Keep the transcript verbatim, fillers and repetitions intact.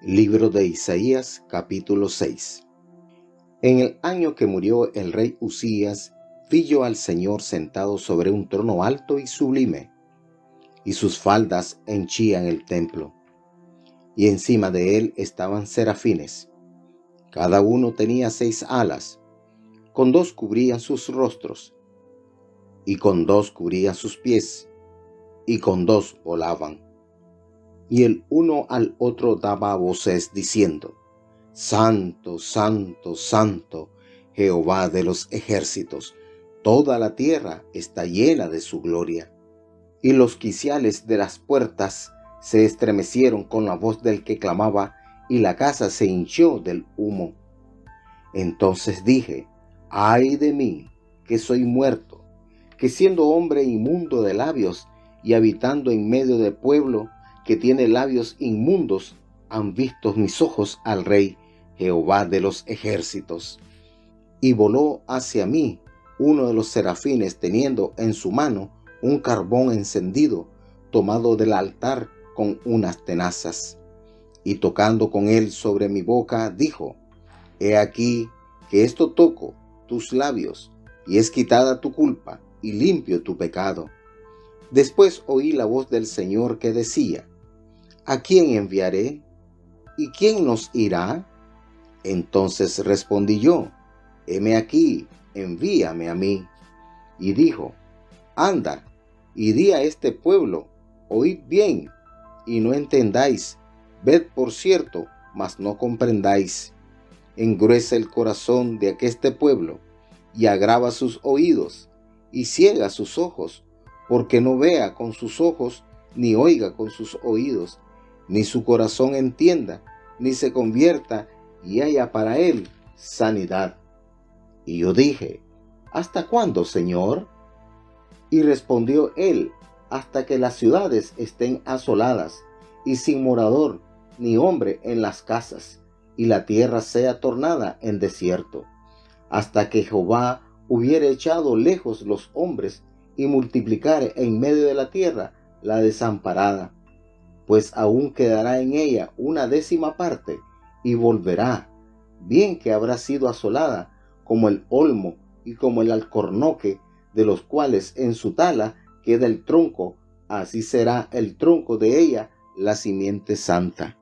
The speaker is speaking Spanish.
Libro de Isaías, capítulo seis. En el año que murió el rey Uzías, vi yo al Señor sentado sobre un trono alto y sublime, y sus faldas henchían el templo, y encima de él estaban serafines. Cada uno tenía seis alas, con dos cubrían sus rostros, y con dos cubrían sus pies, y con dos volaban. Y el uno al otro daba voces diciendo: Santo, Santo, Santo, Jehová de los ejércitos, toda la tierra está llena de su gloria. Y los quiciales de las puertas se estremecieron con la voz del que clamaba, y la casa se hinchió del humo. Entonces dije: ay de mí, que soy muerto, que siendo hombre inmundo de labios y habitando en medio de pueblo que tiene labios inmundos, han visto mis ojos al Rey, Jehová de los ejércitos. Y voló hacia mí uno de los serafines, teniendo en su mano un carbón encendido, tomado del altar con unas tenazas. Y tocando con él sobre mi boca, dijo: He aquí que esto toco tus labios, y es quitada tu culpa, y limpio tu pecado. Después oí la voz del Señor que decía: ¿a quién enviaré? ¿Y quién nos irá? Entonces respondí yo: heme aquí, envíame a mí. Y dijo: anda, y di a este pueblo: oíd bien, y no entendáis; ved por cierto, mas no comprendáis. Engruesa el corazón de aqueste pueblo, y agrava sus oídos, y ciega sus ojos, porque no vea con sus ojos, ni oiga con sus oídos, ni su corazón entienda, ni se convierta, y haya para él sanidad. Y yo dije: ¿hasta cuándo, Señor? Y respondió él: hasta que las ciudades estén asoladas, y sin morador ni hombre en las casas, y la tierra sea tornada en desierto, hasta que Jehová hubiere echado lejos los hombres, y multiplicare en medio de la tierra la desamparada. Pues aún quedará en ella una décima parte, y volverá, bien que habrá sido asolada, como el olmo y como el alcornoque, de los cuales en su tala queda el tronco, así será el tronco de ella la simiente santa.